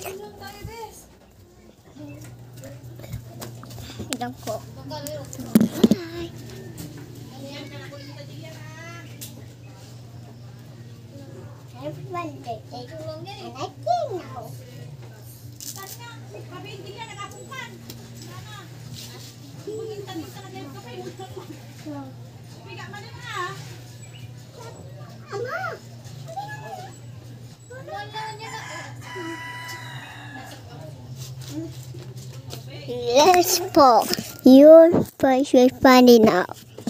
Ilang ko. Hi. Everyone, they take a long day. I think now. Let's pull. Your face will find it now.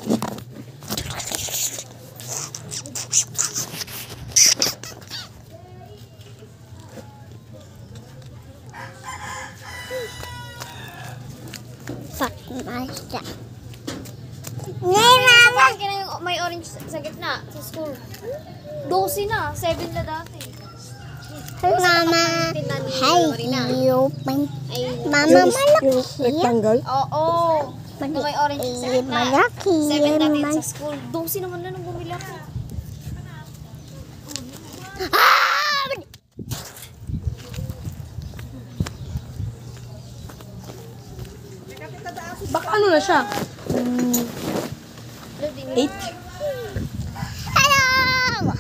Fuck my stuff. May orange sa gitna sa school. 12 na, 7 na dati. Mama, hi, you. Mama, malaki. Rectangle? Oo. Na may orange sa gitna. Malaki. 7 natin sa school. 12 naman na nung bumili ako. Baka ano na siya? 8? Hello!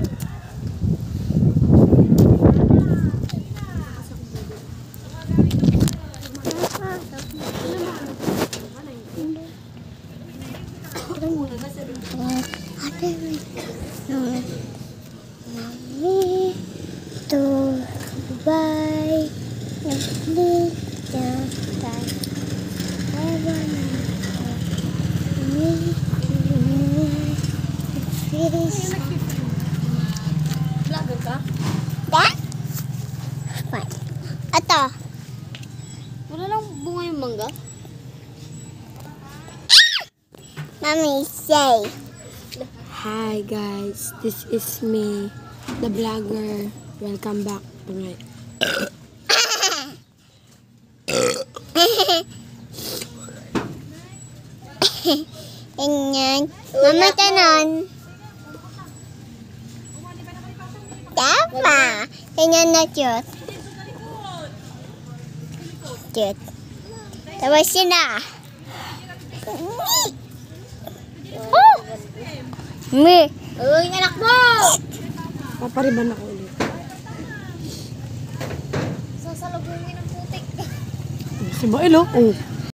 Mami, to buy Vlogger ka? that? Fine. Ito. Wala lang bunga yung mangga. Mami, say. Hi guys, this is me, the vlogger. Welcome back to my... Ganyan. Mama, tanon. Tama. Ganyan na cute. Cute. Tapos yun na. Oh! Me. Uy, anak mo! Papariban ako ulit. Sasalubungin ng putik. Si Bael, oh.